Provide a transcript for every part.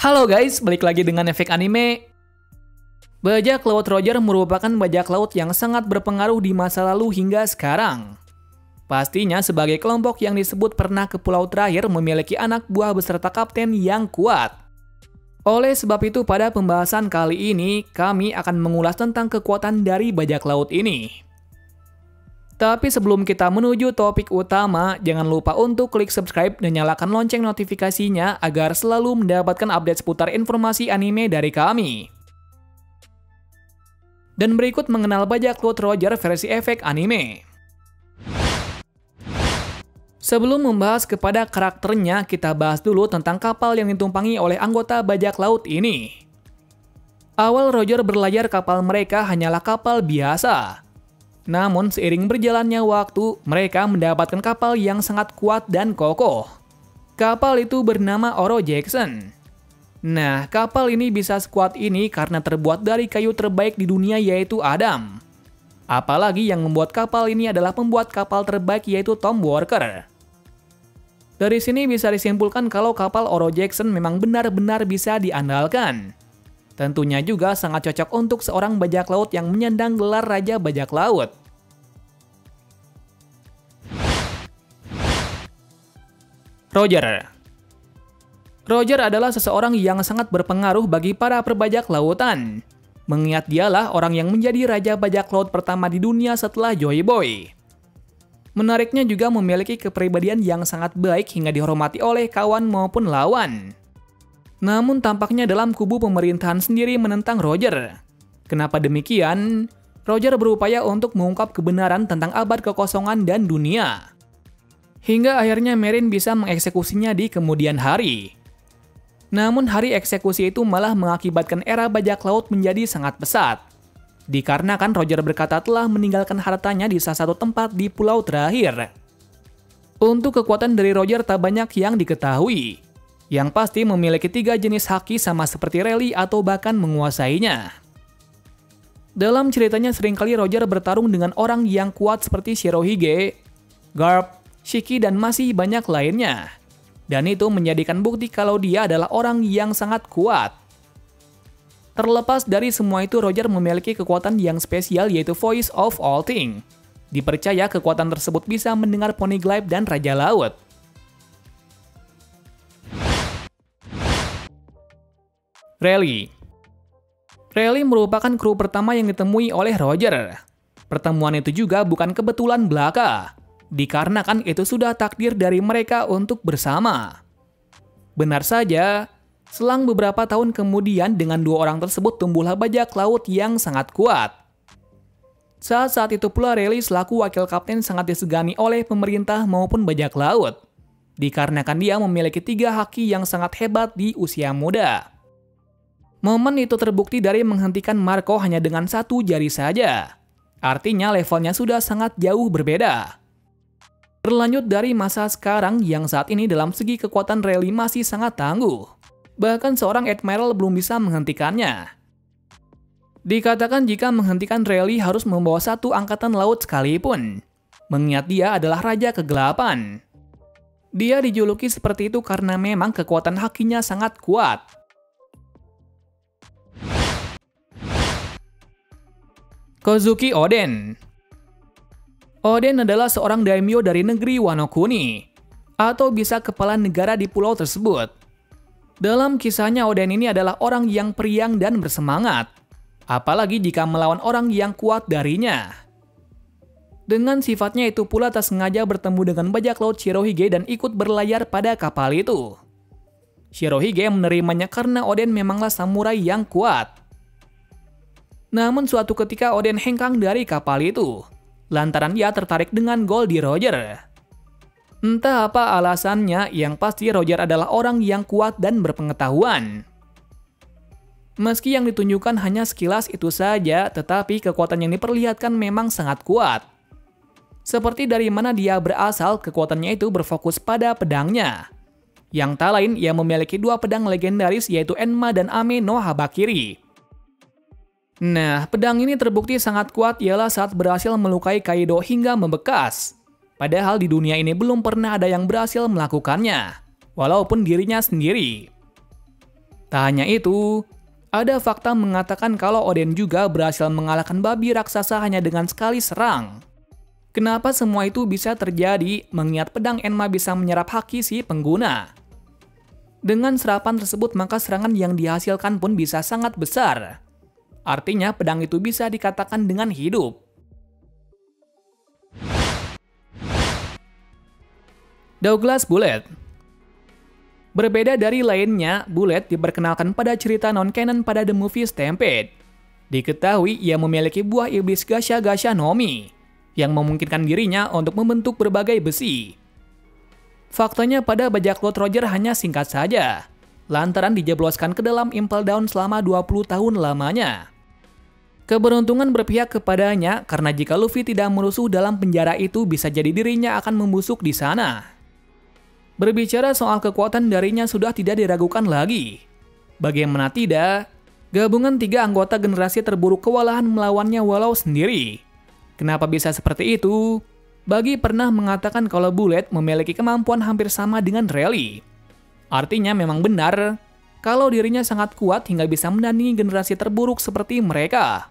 Halo guys, balik lagi dengan efek anime. Bajak laut Roger merupakan bajak laut yang sangat berpengaruh di masa lalu hingga sekarang. Pastinya sebagai kelompok yang disebut pernah ke pulau terakhir memiliki anak buah beserta kapten yang kuat. Oleh sebab itu pada pembahasan kali ini, kami akan mengulas tentang kekuatan dari bajak laut ini. Tapi sebelum kita menuju topik utama, jangan lupa untuk klik subscribe dan nyalakan lonceng notifikasinya agar selalu mendapatkan update seputar informasi anime dari kami. Dan berikut mengenal bajak laut Roger versi efek anime. Sebelum membahas kepada karakternya, kita bahas dulu tentang kapal yang ditumpangi oleh anggota bajak laut ini. Awal Roger berlayar kapal mereka hanyalah kapal biasa. Namun seiring berjalannya waktu, mereka mendapatkan kapal yang sangat kuat dan kokoh. Kapal itu bernama Oro Jackson. Nah, kapal ini bisa sekuat ini karena terbuat dari kayu terbaik di dunia yaitu Adam. Apalagi yang membuat kapal ini adalah pembuat kapal terbaik yaitu Tom Walker. Dari sini bisa disimpulkan kalau kapal Oro Jackson memang benar-benar bisa diandalkan. Tentunya juga sangat cocok untuk seorang bajak laut yang menyandang gelar Raja Bajak Laut. Roger adalah seseorang yang sangat berpengaruh bagi para perbajak lautan. Mengingat dialah orang yang menjadi Raja Bajak Laut pertama di dunia setelah Joy Boy. Menariknya juga memiliki kepribadian yang sangat baik hingga dihormati oleh kawan maupun lawan. Namun tampaknya dalam kubu pemerintahan sendiri menentang Roger. Kenapa demikian? Roger berupaya untuk mengungkap kebenaran tentang abad kekosongan dan dunia. Hingga akhirnya Merin bisa mengeksekusinya di kemudian hari. Namun hari eksekusi itu malah mengakibatkan era bajak laut menjadi sangat pesat. Dikarenakan Roger berkata telah meninggalkan hartanya di salah satu tempat di pulau terakhir. Untuk kekuatan dari Roger tak banyak yang diketahui. Yang pasti memiliki 3 jenis haki sama seperti Rayleigh atau bahkan menguasainya. Dalam ceritanya seringkali Roger bertarung dengan orang yang kuat seperti Shirohige, Garp, Shiki dan masih banyak lainnya. Dan itu menjadikan bukti kalau dia adalah orang yang sangat kuat. Terlepas dari semua itu, Roger memiliki kekuatan yang spesial yaitu Voice of All Things. Dipercaya kekuatan tersebut bisa mendengar Poneglyph dan Raja Laut. Rayleigh merupakan kru pertama yang ditemui oleh Roger. Pertemuan itu juga bukan kebetulan belaka, dikarenakan itu sudah takdir dari mereka untuk bersama. Benar saja, selang beberapa tahun kemudian dengan 2 orang tersebut tumbuhlah bajak laut yang sangat kuat. Saat itu pula Rayleigh selaku wakil kapten sangat disegani oleh pemerintah maupun bajak laut, dikarenakan dia memiliki 3 haki yang sangat hebat di usia muda. Momen itu terbukti dari menghentikan Marco hanya dengan 1 jari saja. Artinya levelnya sudah sangat jauh berbeda. Berlanjut dari masa sekarang yang saat ini dalam segi kekuatan Rayleigh masih sangat tangguh. Bahkan seorang Admiral belum bisa menghentikannya. Dikatakan jika menghentikan Rayleigh harus membawa 1 angkatan laut sekalipun. Mengingat dia adalah Raja Kegelapan. Dia dijuluki seperti itu karena memang kekuatan hakinya sangat kuat. Kozuki Oden adalah seorang daimyo dari negeri Wano Kuni, atau bisa kepala negara di pulau tersebut. Dalam kisahnya Oden ini adalah orang yang periang dan bersemangat, apalagi jika melawan orang yang kuat darinya. Dengan sifatnya itu pula tak sengaja bertemu dengan bajak laut Shirohige dan ikut berlayar pada kapal itu. Shirohige menerimanya karena Oden memanglah samurai yang kuat. Namun suatu ketika Oden hengkang dari kapal itu, lantaran ia tertarik dengan Goldie Roger. Entah apa alasannya, yang pasti Roger adalah orang yang kuat dan berpengetahuan. Meski yang ditunjukkan hanya sekilas itu saja, tetapi kekuatan yang diperlihatkan memang sangat kuat. Seperti dari mana dia berasal, kekuatannya itu berfokus pada pedangnya. Yang tak lain, ia memiliki 2 pedang legendaris yaitu Enma dan Ame no Habakiri. Nah, pedang ini terbukti sangat kuat ialah saat berhasil melukai Kaido hingga membekas. Padahal di dunia ini belum pernah ada yang berhasil melakukannya, walaupun dirinya sendiri. Tak hanya itu, ada fakta mengatakan kalau Oden juga berhasil mengalahkan babi raksasa hanya dengan sekali serang. Kenapa semua itu bisa terjadi mengingat pedang Enma bisa menyerap haki si pengguna? Dengan serapan tersebut maka serangan yang dihasilkan pun bisa sangat besar. Artinya pedang itu bisa dikatakan dengan hidup. Douglas Bullet. Berbeda dari lainnya, Bullet diperkenalkan pada cerita non-canon pada The Movie Stampede. Diketahui ia memiliki buah iblis Gasha Gasha Nomi, yang memungkinkan dirinya untuk membentuk berbagai besi. Faktanya pada bajak laut Roger hanya singkat saja, lantaran dijebloskan ke dalam Impel Down selama 20 tahun lamanya. Keberuntungan berpihak kepadanya karena jika Luffy tidak merusuh dalam penjara itu bisa jadi dirinya akan membusuk di sana. Berbicara soal kekuatan darinya sudah tidak diragukan lagi. Bagaimana tidak, gabungan 3 anggota generasi terburuk kewalahan melawannya walau sendiri. Kenapa bisa seperti itu? Bagi pernah mengatakan kalau Bullet memiliki kemampuan hampir sama dengan Rayleigh. Artinya memang benar kalau dirinya sangat kuat hingga bisa menandingi generasi terburuk seperti mereka.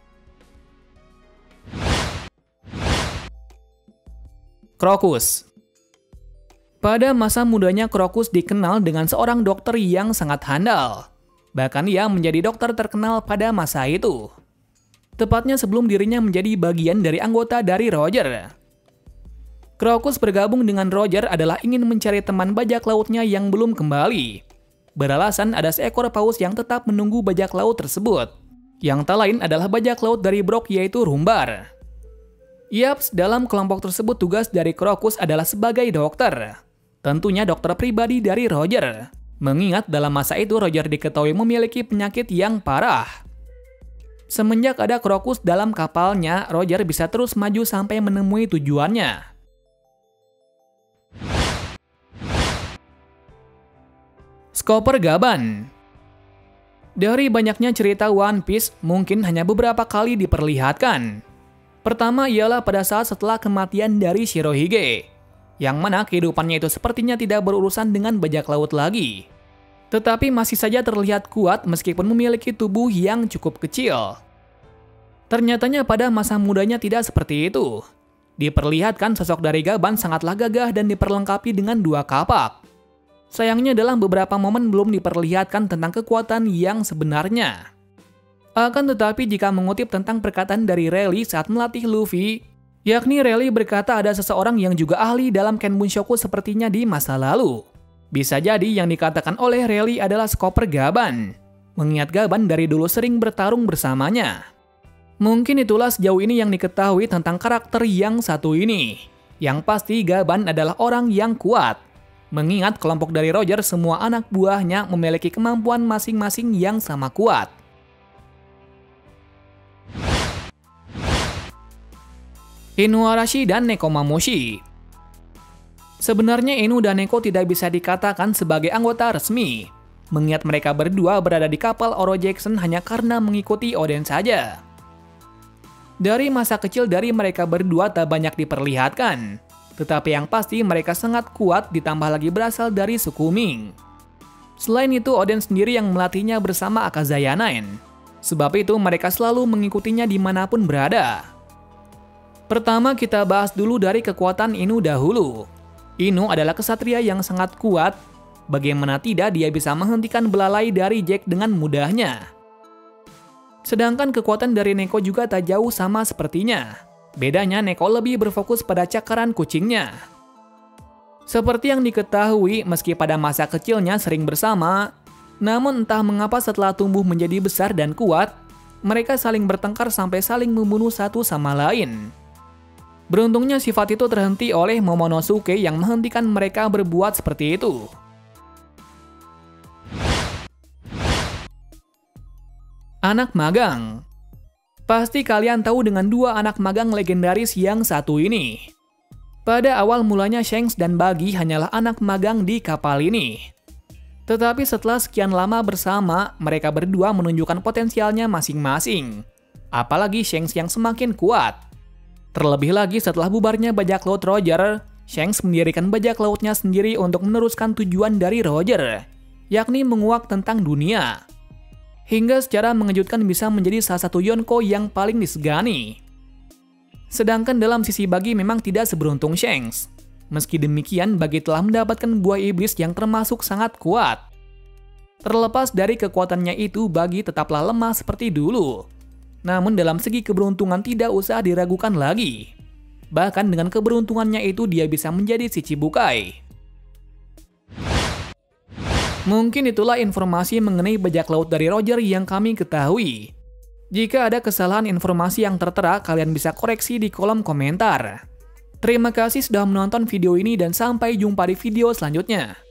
Crocus. Pada masa mudanya Crocus dikenal dengan seorang dokter yang sangat handal. Bahkan ia menjadi dokter terkenal pada masa itu. Tepatnya sebelum dirinya menjadi bagian dari anggota dari Roger. Crocus bergabung dengan Roger adalah ingin mencari teman bajak lautnya yang belum kembali. Beralasan ada seekor paus yang tetap menunggu bajak laut tersebut. Yang tak lain adalah bajak laut dari Brook yaitu Rumbar. Yaps, dalam kelompok tersebut tugas dari Crocus adalah sebagai dokter. Tentunya dokter pribadi dari Roger. Mengingat dalam masa itu Roger diketahui memiliki penyakit yang parah. Semenjak ada Crocus dalam kapalnya, Roger bisa terus maju sampai menemui tujuannya. Skopper Gaban. Dari banyaknya cerita One Piece, mungkin hanya beberapa kali diperlihatkan. Pertama ialah pada saat setelah kematian dari Shirohige, yang mana kehidupannya itu sepertinya tidak berurusan dengan bajak laut lagi. Tetapi masih saja terlihat kuat meskipun memiliki tubuh yang cukup kecil. Ternyatanya pada masa mudanya tidak seperti itu. Diperlihatkan sosok dari Gaban sangatlah gagah dan diperlengkapi dengan 2 kapak. Sayangnya dalam beberapa momen belum diperlihatkan tentang kekuatan yang sebenarnya. Akan tetapi jika mengutip tentang perkataan dari Rayleigh saat melatih Luffy, yakni Rayleigh berkata ada seseorang yang juga ahli dalam Ken Bunshoku sepertinya di masa lalu. Bisa jadi yang dikatakan oleh Rayleigh adalah Skopper Gaban, mengingat Gaban dari dulu sering bertarung bersamanya. Mungkin itulah sejauh ini yang diketahui tentang karakter yang satu ini. Yang pasti Gaban adalah orang yang kuat, mengingat kelompok dari Roger semua anak buahnya memiliki kemampuan masing-masing yang sama kuat. Inuarashi dan Nekomamushi. Sebenarnya Inu dan Neko tidak bisa dikatakan sebagai anggota resmi, mengingat mereka berdua berada di kapal Oro Jackson hanya karena mengikuti Oden saja. Dari masa kecil dari mereka berdua tak banyak diperlihatkan, tetapi yang pasti mereka sangat kuat ditambah lagi berasal dari suku Ming. Selain itu Oden sendiri yang melatihnya bersama Akazaya 9, sebab itu mereka selalu mengikutinya dimanapun berada. Pertama kita bahas dulu dari kekuatan Inu dahulu. Inu adalah kesatria yang sangat kuat. Bagaimana tidak dia bisa menghentikan belalai dari Jack dengan mudahnya. Sedangkan kekuatan dari Neko juga tak jauh sama sepertinya. Bedanya Neko lebih berfokus pada cakaran kucingnya. Seperti yang diketahui meski pada masa kecilnya sering bersama, namun entah mengapa setelah tumbuh menjadi besar dan kuat, mereka saling bertengkar sampai saling membunuh satu sama lain. Beruntungnya sifat itu terhenti oleh Momonosuke yang menghentikan mereka berbuat seperti itu. Anak magang. Pasti kalian tahu dengan 2 anak magang legendaris yang satu ini. Pada awal mulanya Shanks dan Buggy hanyalah anak magang di kapal ini. Tetapi setelah sekian lama bersama, mereka berdua menunjukkan potensialnya masing-masing. Apalagi Shanks yang semakin kuat. Terlebih lagi setelah bubarnya bajak laut Roger, Shanks mendirikan bajak lautnya sendiri untuk meneruskan tujuan dari Roger, yakni menguak tentang dunia. hingga secara mengejutkan bisa menjadi salah satu Yonko yang paling disegani. Sedangkan dalam sisi Buggy memang tidak seberuntung Shanks. Meski demikian, Buggy telah mendapatkan buah iblis yang termasuk sangat kuat. Terlepas dari kekuatannya itu, Buggy tetaplah lemah seperti dulu. Namun dalam segi keberuntungan tidak usah diragukan lagi. Bahkan dengan keberuntungannya itu dia bisa menjadi si Chibukai. Mungkin itulah informasi mengenai bajak laut dari Roger yang kami ketahui. Jika ada kesalahan informasi yang tertera, kalian bisa koreksi di kolom komentar. Terima kasih sudah menonton video ini dan sampai jumpa di video selanjutnya.